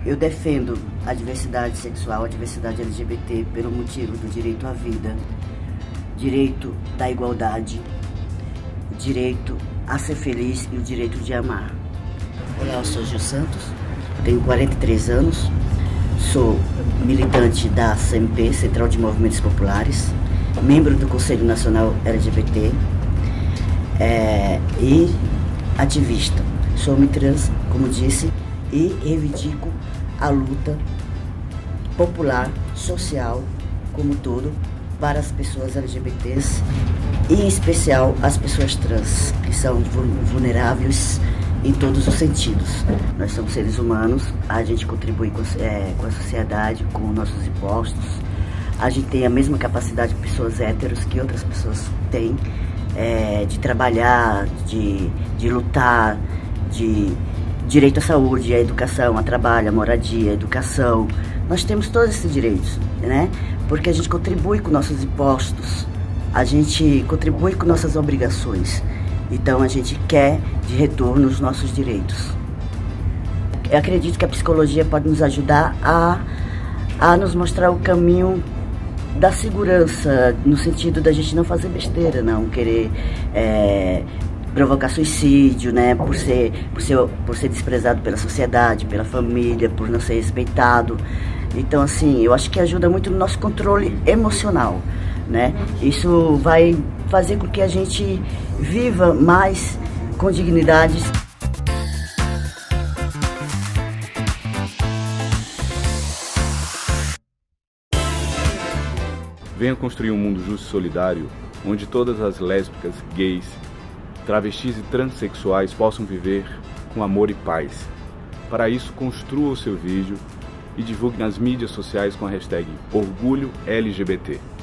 Eu defendo a diversidade sexual, a diversidade LGBT pelo motivo do direito à vida, direito da igualdade, direito a ser feliz e o direito de amar. Olá, eu sou Gil Santos, tenho 43 anos, sou militante da CMP, Central de Movimentos Populares, membro do Conselho Nacional LGBT e ativista. Sou homem trans, como disse, e reivindico a luta popular, social, como todo, para as pessoas LGBTs e em especial as pessoas trans, que são vulneráveis em todos os sentidos. Nós somos seres humanos, a gente contribui com a sociedade, com nossos impostos, a gente tem a mesma capacidade de pessoas héteros que outras pessoas têm, de trabalhar, de lutar, de direito à saúde, à educação, a trabalho, a moradia, a educação. Nós temos todos esses direitos, né? Porque a gente contribui com nossos impostos, a gente contribui com nossas obrigações. Então a gente quer de retorno os nossos direitos. Eu acredito que a psicologia pode nos ajudar a nos mostrar o caminho da segurança, no sentido da gente não fazer besteira, não querer provocar suicídio, né, por ser desprezado pela sociedade, pela família, por não ser respeitado. Então, assim, eu acho que ajuda muito no nosso controle emocional, né? Isso vai fazer com que a gente viva mais com dignidade. Venha construir um mundo justo e solidário, onde todas as lésbicas, gays, travestis e transexuais possam viver com amor e paz. Para isso, construa o seu vídeo e divulgue nas mídias sociais com a hashtag #OrgulhoLGBT.